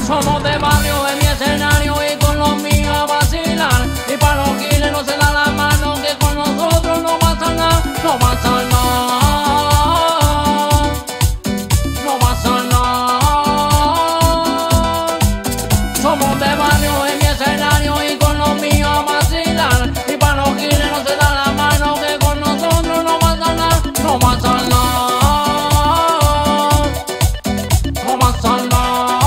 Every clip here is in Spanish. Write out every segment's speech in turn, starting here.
Somos de barrio, en mi escenario y con los míos a vacilar. Y para los giles no se da la mano, que con nosotros no pasa nada, no pasa nada. No pasa nada. Somos de barrio, en mi escenario y con los míos a vacilar. Y para los giles no se da la mano, que con nosotros no pasa nada, no pasa nada. No pasa nada.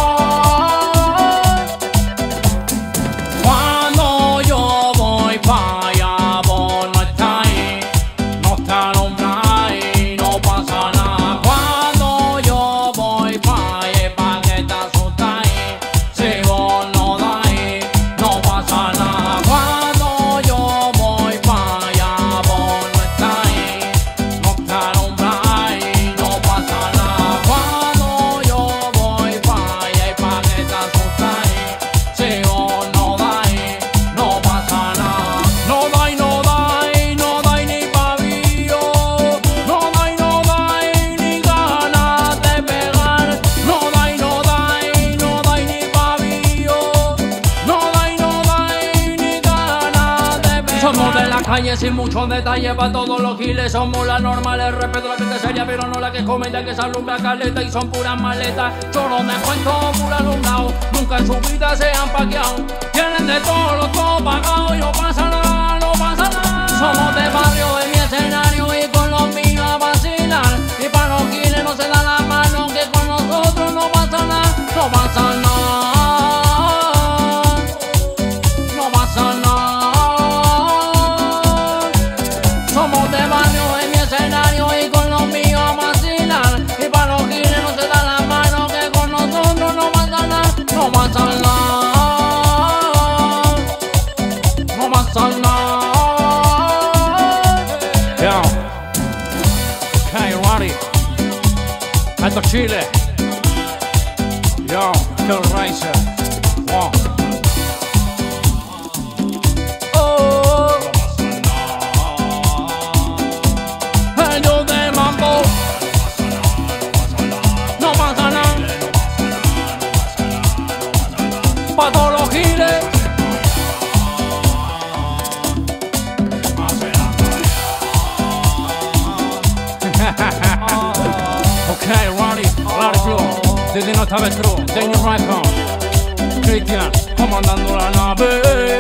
Somos de la calle sin muchos detalles para todos los giles. Somos las normales, respeto a la gente seria, pero no la que comenta, que se alumbra caleta y son puras maletas. Chorones cuentos, pura alumbrado, nunca en su vida se han paqueado. Tienen de todo pagado y no pasa nada, no pasa nada. Somos de barrio, en mi escenario y con los míos a vacilar. Y para los giles no se da la mano, que con nosotros no pasa nada, no pasa nada. No pasa nada. Somos de barrio, en mi escenario y con los míos a vacilar. Y para los giles no se da la mano, que con nosotros no pasa nada, no pasa nada. No pasa nada. Yo, okay, ready. Alto Chile. Yo, Kill Racer. Wow. Pa' todos los giles. Okay, Ronnie, Larry Flow, desde Nota Vetro, Daniel Racon, Cristian, comandando la nave.